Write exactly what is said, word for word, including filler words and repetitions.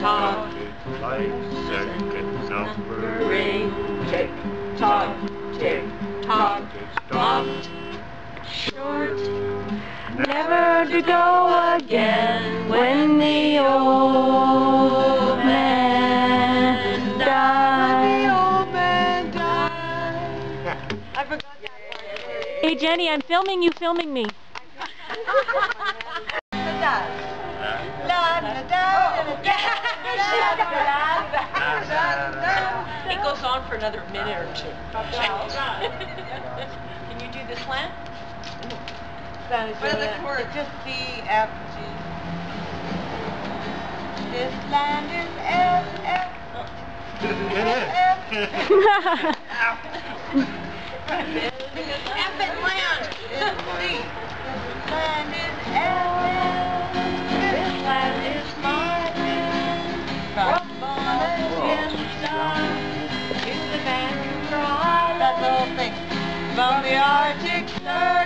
tock. Like second numbering. Tick tock, tick tock. Stopped short, never to go again when the old man died. When the old man died. I forgot that part. Hey Jenny, I'm filming you, filming me. It goes on for another minute or two. Can you do the slant? What are the chords? Just C, F, G. This land is F, F. F, F and land. is C. This land is F, this land is my land. From Bonfire to the Vancouver Island. That's the whole thing. From the Arctic Circle.